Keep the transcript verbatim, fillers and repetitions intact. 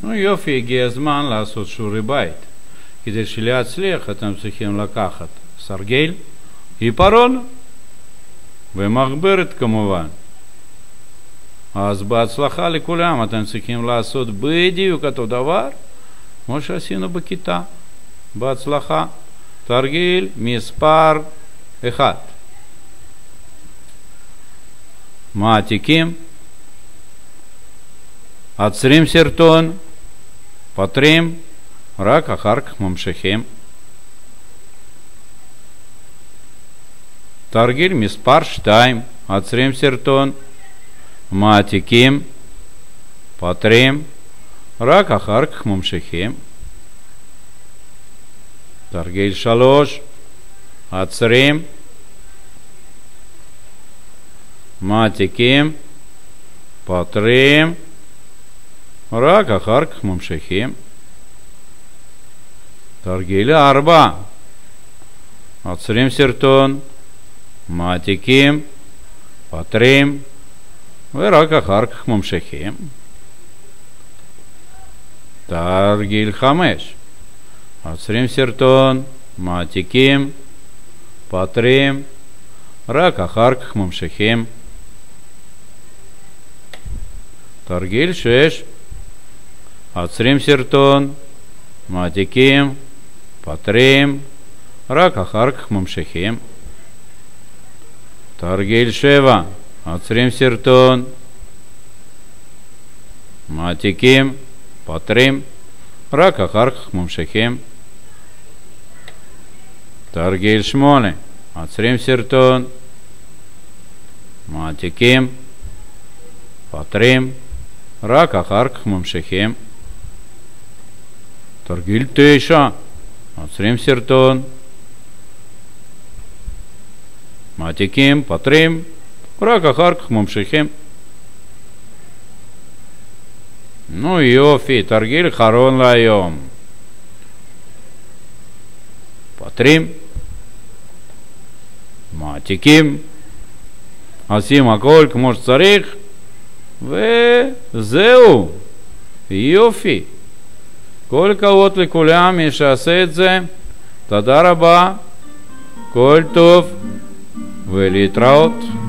נו יופי, הגיע הזמן לעשות שיעורי בית. כדי שלהצליח אתם צריכים לקחת סרגל, עיפרון ומחברת כמובן. אז בהצלחה לכולם, אתם צריכים לעשות בדיוק אותו דבר כמו שעשינו בכיתה. בהצלחה. תרגיל מספר אחד. מעתיקים, עוצרים סרטון, פותרים, רק אחר כך ממשיכים. תרגיל מספר שתיים. עוצרים סרטון, מעתיקים, פותרים, רק אחר כך ממשיכים. תרגיל שלוש. עוצרים, מעתיקים, פותרים, רק אחר כך ממשיכים. תרגיל ארבע. עוצרים סרטון, מעתיקים, פותרים, ורק אחר כך ממשיכים. תרגיל חמש. עוצרים סרטון, מעתיקים, פותרים, רק אחר כך ממשיכים. תרגיל שש. עוצרים סרטון, מעתיקים, פותרים, רק אחר כך ממשיכים. תרגיל שבע. עוצרים סרטון, מעתיקים, פותרים, רק אחר כך ממשיכים. תרגיל שמונה. עוצרים סרטון, מעתיקים, פותרים, רק אחר כך ממשיכים. תרגיל תשע. עוצרים סרטון, מעתיקים, פותרים, רק אחר כך ממשיכים. נו יופי, תרגיל אחרון להיום. פותרים, מעתיקים, עושים הכל כמו שצריך, וזהו. יופי. כל הכבוד לכולם, מי שעשה את זה. תודה רבה, כל טוב ולהתראות.